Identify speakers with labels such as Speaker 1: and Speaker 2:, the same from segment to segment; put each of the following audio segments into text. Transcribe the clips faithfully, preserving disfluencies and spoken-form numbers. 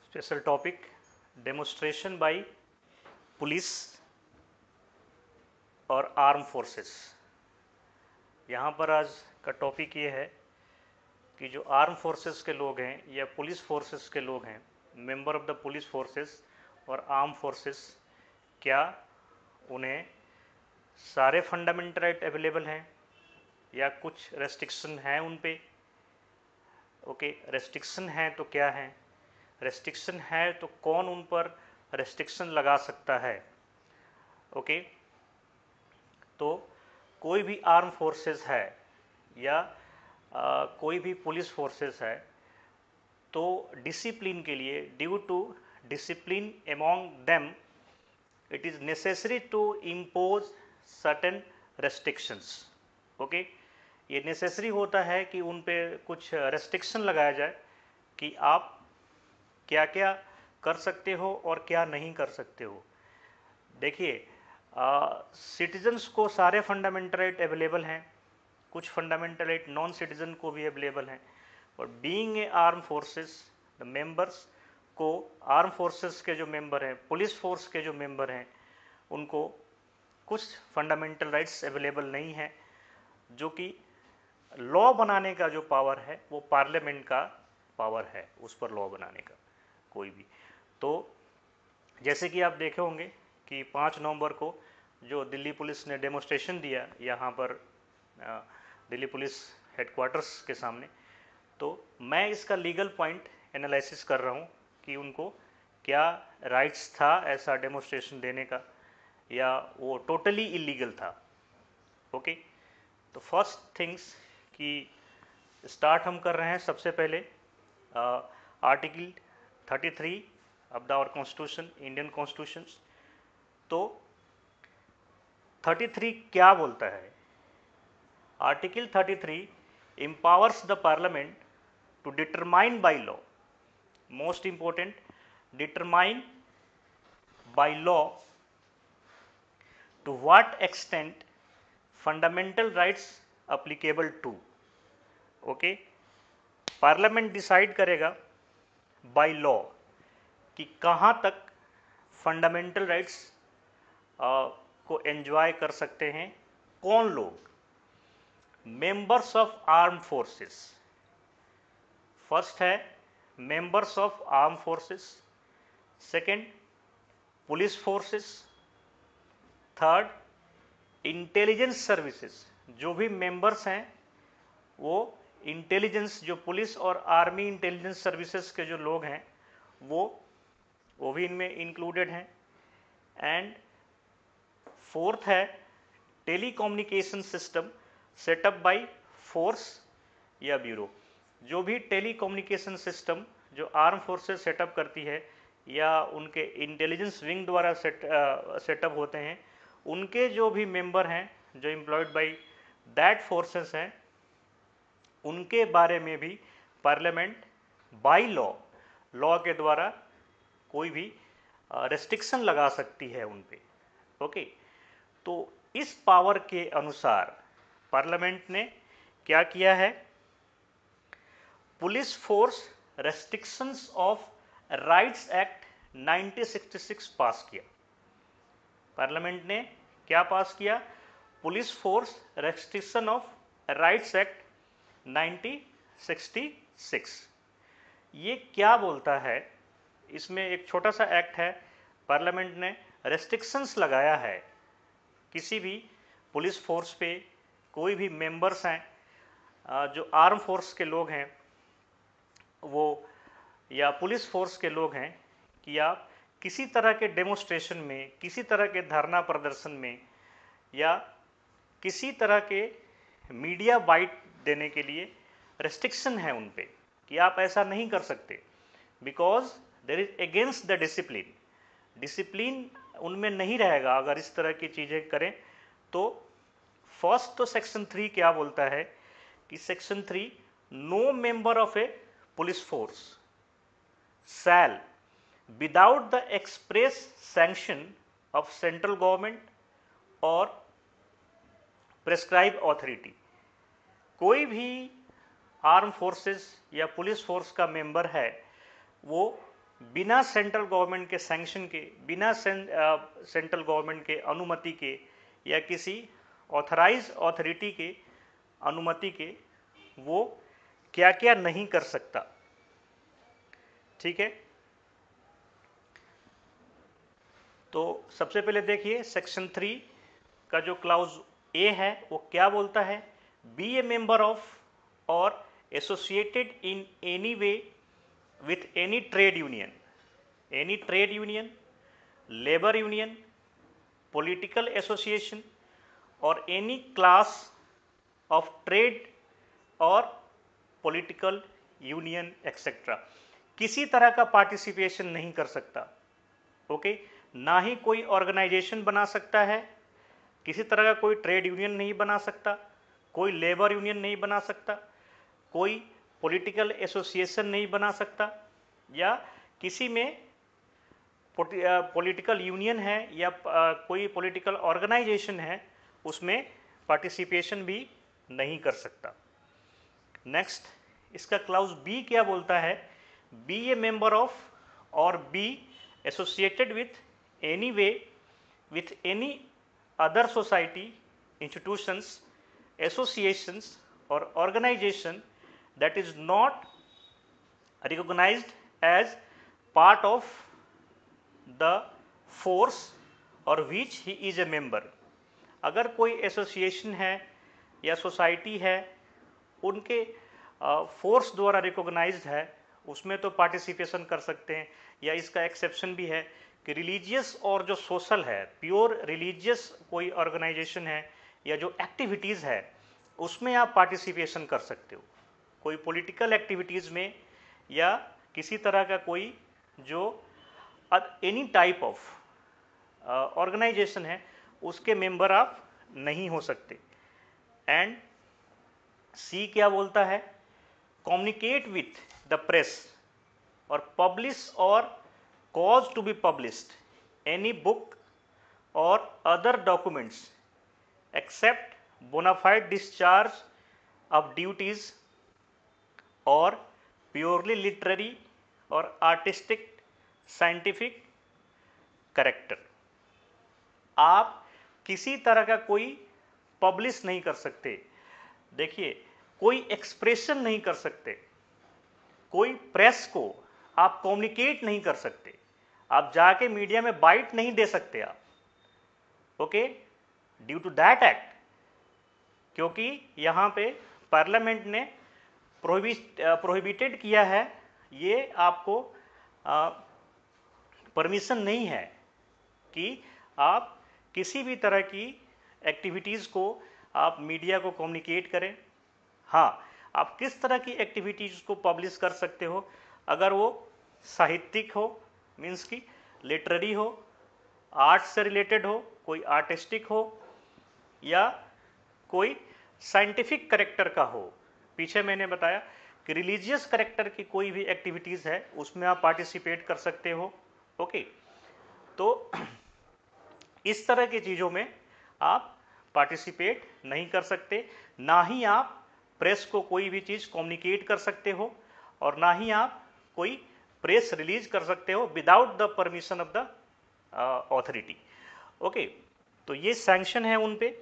Speaker 1: Special topic demonstration by police और arm forces. यहाँ पर आज का टॉपिक ये है कि जो आर्म फोर्सेस के लोग हैं या पुलिस फोर्सेस के लोग हैं, member of the police forces और आर्म फोर्सेस, क्या उन्हें सारे फंडामेंटल राइट अवेलेबल हैं या कुछ रेस्ट्रिक्शन है उन पे। ओके, रेस्ट्रिक्शन है तो क्या है, रेस्ट्रिक्शन है तो कौन उन पर रेस्ट्रिक्शन लगा सकता है। ओके, तो कोई भी आर्म फोर्सेस है या आ, कोई भी पुलिस फोर्सेस है तो डिसिप्लिन के लिए, due to discipline among them, it is necessary to impose certain restrictions. Okay, ये नेसेसरी होता है कि उन पे कुछ रेस्ट्रिक्शन लगाया जाए कि आप क्या क्या कर सकते हो और क्या नहीं कर सकते हो। देखिए, सिटीजन्स को सारे फंडामेंटल राइट अवेलेबल हैं, कुछ फंडामेंटल राइट नॉन सिटीजन को भी अवेलेबल हैं, और being a arm forces, the members को, आर्म फोर्सेस के जो मेंबर हैं, पुलिस फोर्स के जो मेंबर हैं, उनको कुछ फंडामेंटल राइट्स अवेलेबल नहीं हैं, जो कि लॉ बनाने का जो पावर है वो पार्लियामेंट का पावर है, उस पर लॉ बनाने का कोई भी। तो जैसे कि आप देखे होंगे कि पाँच नवंबर को जो दिल्ली पुलिस ने डेमोस्ट्रेशन दिया यहाँ पर दिल्ली पुलिस हेडक्वार्टर्स के सामने, तो मैं इसका लीगल पॉइंट एनालिसिस कर रहा हूँ कि उनको क्या राइट्स था ऐसा डेमोस्ट्रेशन देने का, या वो टोटली इलीगल था। ओके, तो फर्स्ट थिंग्स कि स्टार्ट हम कर रहे हैं सबसे पहले article thirty three of the our constitution, Indian constitution. तो थर्टी थ्री क्या बोलता है? Article thirty three empowers the parliament to determine by law, most important, determine by law to what extent fundamental rights applicable to। Okay, parliament decide करेगा by law कि कहाँ तक fundamental rights को enjoy कर सकते हैं कौन लोग, members of arm forces. First है members of arm forces, second police forces, third intelligence services, जो भी मेंबर्स हैं वो इंटेलिजेंस, जो पुलिस और आर्मी इंटेलिजेंस सर्विसेज के जो लोग हैं वो वो भी इनमें इंक्लूडेड हैं। एंड फोर्थ है telecommunication system setup by force या ब्यूरो। जो भी टेलीकम्युनिकेशन सिस्टम जो आर्म फोर्सेस सेटअप करती है या उनके इंटेलिजेंस विंग द्वारा सेट सेटअप होते हैं, उनके जो भी मेंबर हैं जो एम्प्लॉयड बाय दैट फोर्सेस हैं, उनके बारे में भी पार्लियामेंट बाय लॉ लॉ के द्वारा कोई भी रेस्ट्रिक्शन लगा सकती है उन पे। ओके, तो इस पावर के अनुसार पार्लियामेंट ने क्या किया है, police force restrictions of rights act nineteen sixty six pass किया। पार्लियामेंट ने क्या पास किया? Police force restriction of rights act nineteen sixty six. ये क्या बोलता है? इसमें एक छोटा सा एक्ट है, पार्लियामेंट ने रेस्ट्रिक्शंस लगाया है किसी भी पुलिस फोर्स पे, कोई भी मेंबर्स हैं जो आर्म फोर्स के लोग हैं वो, या पुलिस फोर्स के लोग हैं, कि आप किसी तरह के डेमोस्ट्रेशन में, किसी तरह के धरना प्रदर्शन में या किसी तरह के मीडिया बाइट देने के लिए रेस्ट्रिक्शन है उन पे कि आप ऐसा नहीं कर सकते, because there is against the discipline. Discipline उनमें नहीं रहेगा अगर इस तरह की चीज़ें करें। तो फर्स्ट तो सेक्शन थ्री क्या बोलता है कि section three, no member of a police force shall without the express sanction of central government और प्रेस्क्राइब अथॉरिटी, कोई भी आर्म फोर्सेस या पुलिस फोर्स का मेंबर है वो बिना सेंट्रल गवर्नमेंट के सैंक्शन के, बिना सेंट्रल गवर्नमेंट के अनुमति के या किसी ऑथराइज अथॉरिटी के अनुमति के वो क्या क्या नहीं कर सकता। ठीक है, तो सबसे पहले देखिए सेक्शन थ्री का जो क्लाउज ए है वो क्या बोलता है, बी ए मेंबर ऑफ और associated in any way with any trade union, any trade union, labor union, political association or any class of trade or political union etc. किसी तरह का पार्टिसिपेशन नहीं कर सकता। Okay okay? ना ही कोई organisation बना सकता है, किसी तरह का कोई ट्रेड यूनियन नहीं बना सकता, कोई लेबर यूनियन नहीं बना सकता, कोई पॉलिटिकल एसोसिएशन नहीं बना सकता, या किसी में पॉलिटिकल यूनियन है या कोई पॉलिटिकल ऑर्गेनाइजेशन है उसमें पार्टिसिपेशन भी नहीं कर सकता। नेक्स्ट, इसका क्लाउज बी क्या बोलता है, बी ए मेंबर ऑफ और B associated with any way with any other society, institutions, associations और organisation that is not recognized as part of the force or which he is a member। अगर कोई association है या society है उनके force द्वारा recognised है उसमें तो पार्टिसिपेशन कर सकते हैं, या इसका एक्सेप्शन भी है कि रिलीजियस और जो सोशल है, प्योर रिलीजियस कोई ऑर्गेनाइजेशन है या जो एक्टिविटीज़ है उसमें आप पार्टिसिपेशन कर सकते हो। कोई पॉलिटिकल एक्टिविटीज़ में या किसी तरह का कोई जो एनी टाइप ऑफ ऑर्गेनाइजेशन है उसके मेंबर आप नहीं हो सकते। एंड सी क्या बोलता है, कम्युनिकेट विथ द प्रेस और पब्लिश और cause to be published any book और other documents except bona fide discharge of duties और प्योरली लिटरेरी और आर्टिस्टिक साइंटिफिक करेक्टर। आप किसी तरह का कोई पब्लिश नहीं कर सकते, देखिए कोई एक्सप्रेशन नहीं कर सकते, कोई प्रेस को आप कम्युनिकेट नहीं कर सकते, आप जाके मीडिया में बाइट नहीं दे सकते आप। Okay, due to that act, क्योंकि यहाँ पे पार्लियामेंट ने प्रोहिबिटेड किया है, ये आपको परमिशन नहीं है कि आप किसी भी तरह की एक्टिविटीज़ को आप मीडिया को कम्युनिकेट करें। हाँ, आप किस तरह की एक्टिविटीज़ को पब्लिश कर सकते हो, अगर वो साहित्यिक हो, मीन्स की लिटरेरी हो, आर्ट से रिलेटेड हो, कोई आर्टिस्टिक हो, या कोई साइंटिफिक करेक्टर का हो। पीछे मैंने बताया कि रिलीजियस करेक्टर की कोई भी एक्टिविटीज़ है उसमें आप पार्टिसिपेट कर सकते हो। ओके, तो इस तरह की चीज़ों में आप पार्टिसिपेट नहीं कर सकते, ना ही आप प्रेस को कोई भी चीज़ कम्युनिकेट कर सकते हो और ना ही आप कोई प्रेस रिलीज कर सकते हो without the permission of the authority. Okay, तो ये सैंक्शन है उन पे।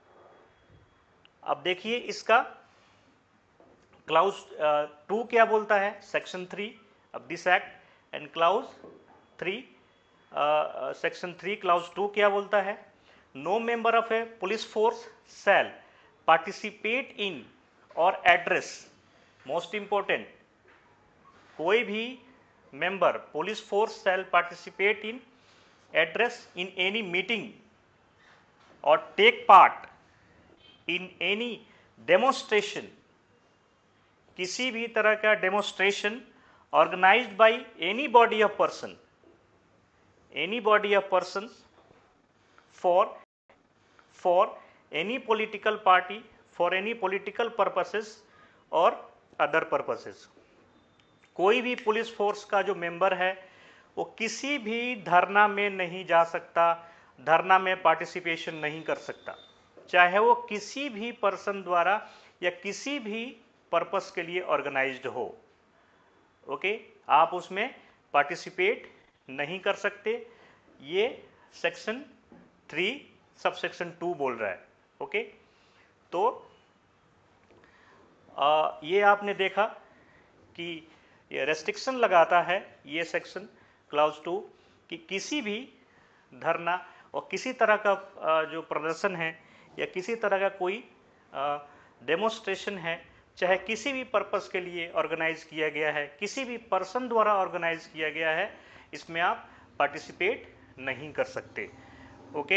Speaker 1: अब देखिए इसका क्लाउज टू क्या बोलता है, section three of this act and clause three section three clause two क्या बोलता है, no member of a police force shall participate in और एड्रेस, मोस्ट इंपॉर्टेंट, कोई भी member police force shall participate in address in any meeting और take part in any demonstration, किसी भी तरह का demonstration organised by any body of person, any body of person for for any political party, for any political purposes और other purposes. कोई भी police force का जो मेंबर है वो किसी भी धरना में नहीं जा सकता, धरना में पार्टिसिपेशन नहीं कर सकता, चाहे वो किसी भी पर्सन द्वारा या किसी भी पर्पस के लिए ऑर्गेनाइज्ड हो। ओके, आप उसमें पार्टिसिपेट नहीं कर सकते, ये section three sub section two बोल रहा है। ओके, तो आ, ये आपने देखा कि ये रेस्ट्रिक्शन लगाता है ये सेक्शन क्लाउज टू कि किसी भी धरना और किसी तरह का आ, जो प्रदर्शन है या किसी तरह का कोई डेमोन्स्ट्रेशन है, चाहे किसी भी पर्पस के लिए ऑर्गेनाइज किया गया है, किसी भी पर्सन द्वारा ऑर्गेनाइज किया गया है, इसमें आप पार्टिसिपेट नहीं कर सकते। ओके,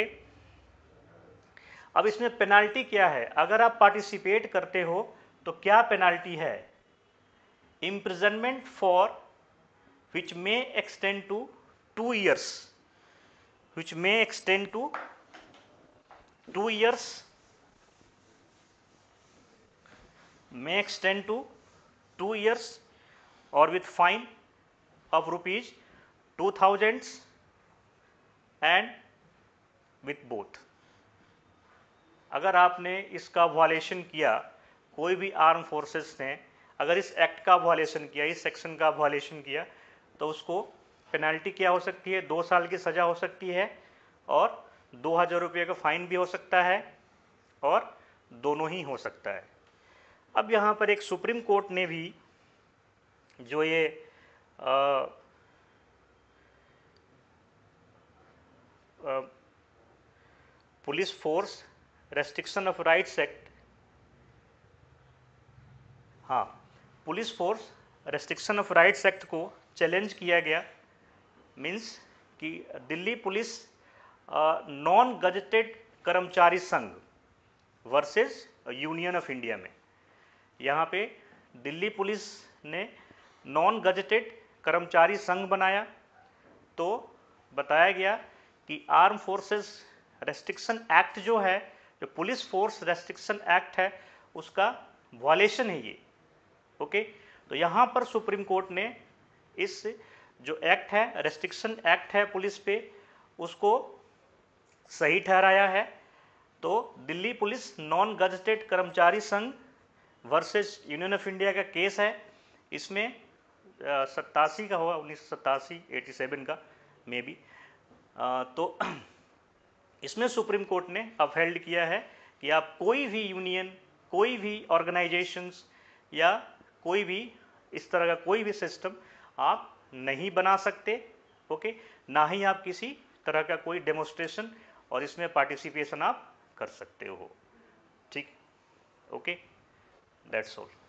Speaker 1: अब इसमें पेनाल्टी क्या है? अगर आप पार्टिसिपेट करते हो तो क्या पेनाल्टी है? Imprisonment for which may extend to two years, which may extend to two years, may extend to two years or with fine of rupees two thousands and with both। अगर आपने इसका violation किया, कोई भी arm forces ने अगर इस act का वायलेशन किया, इस सेक्शन का वायलेशन किया, तो उसको पेनल्टी क्या हो सकती है? दो साल की सजा हो सकती है और दो हजार रुपये का फाइन भी हो सकता है और दोनों ही हो सकता है। अब यहाँ पर एक सुप्रीम कोर्ट ने भी जो ये आ, आ, police force restriction of rights act, हाँ, police force restriction of rights act को चैलेंज किया गया। मीन्स कि Delhi police non gazetted Karmachari Sangh versus union of India में, यहाँ पे दिल्ली पुलिस ने नॉन गजेटेड कर्मचारी संघ बनाया, तो बताया गया कि आर्म फोर्सेस रेस्ट्रिक्शन एक्ट जो है, जो पुलिस फोर्स रेस्ट्रिक्शन एक्ट है, उसका वायलेशन है ये। ओके, तो यहाँ पर सुप्रीम कोर्ट ने इस जो एक्ट है, रेस्ट्रिक्शन एक्ट है पुलिस पे, उसको सही ठहराया है। तो Delhi police non gazetted Karmachari Sangh versus union of India का केस है। इसमें सत्तासी का हुआ, उन्नीस सौ सत्तासी एटी सेवन का मे बी। तो इसमें सुप्रीम कोर्ट ने अपहेल्ड किया है कि आप कोई भी यूनियन, कोई भी ऑर्गेनाइजेशंस या कोई भी इस तरह का कोई भी सिस्टम आप नहीं बना सकते। ओके, ना ही आप किसी तरह का कोई डेमोन्स्ट्रेशन और इसमें पार्टिसिपेशन आप कर सकते हो। ठीक, ओके, दैट्स ऑल।